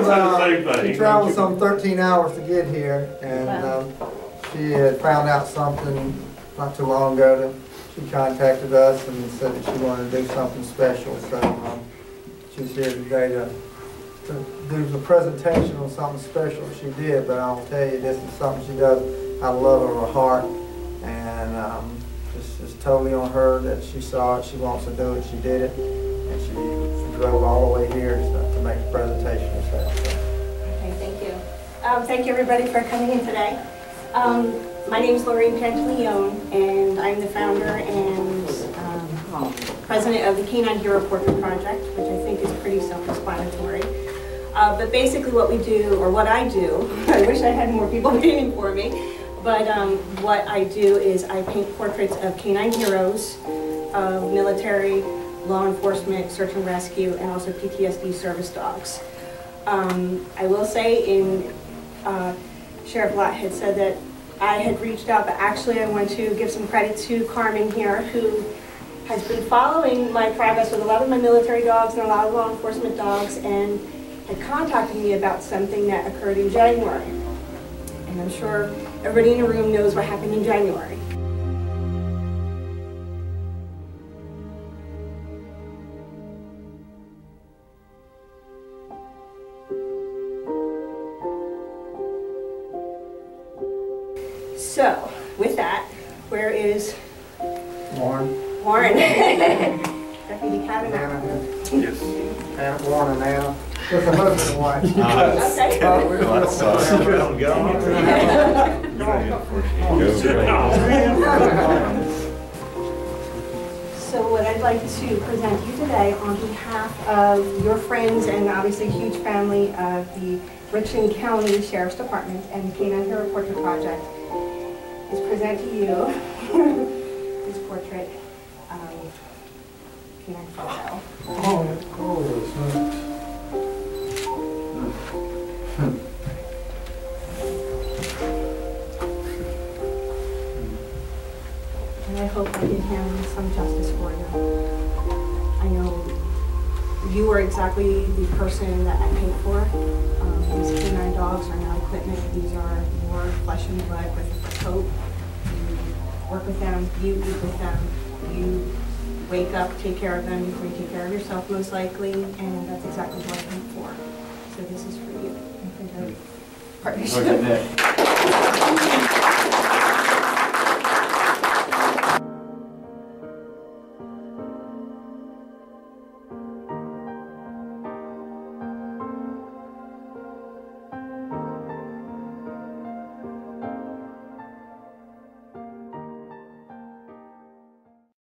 She traveled some 13 hours to get here, and she had found out something not too long ago that she contacted us and said that she wanted to do something special. So she's here today to do the presentation on something special she did. But I'll tell you, this is something she does out of love of her heart, and just totally on her that she saw it, she wants to do it, she did it, and she drove all the way here to make the presentation herself. Okay, thank you. Thank you everybody for coming in today. My name is Lorraine Pantaleone, and I'm the founder and president of the K-9 Hero Portrait Project, which I think is pretty self-explanatory. But basically what we do, or what I do, I wish I had more people painting for me, but what I do is I paint portraits of K-9 heroes, of military, law enforcement, search and rescue, and also PTSD service dogs. I will say, Sheriff Lott had said that I had reached out, but actually I want to give some credit to Carmen here, who has been following my progress with a lot of my military dogs and a lot of law enforcement dogs, and had contacted me about something that occurred in January. And I'm sure everybody in the room knows what happened in January. So, with that, where is Warren. Warren. Deputy Cavanaugh. Yes. Warren and Anna. With the husband and wife. Okay. So what I'd like to present you today on behalf of your friends and obviously huge family of the Richland County Sheriff's Department and the K-9 Hero Portrait Project is present to you this portrait of K-9 Fargo. Oh, that's cool. And I hope I did him some justice for you. I know you are exactly the person that I paid for. These K-9 dogs are not equipment. These are your flesh and blood with a coat. You work with them, you eat with them, you wake up, take care of them before you take care of yourself most likely, and that's exactly what I paid for. So this is for you and for your partnership.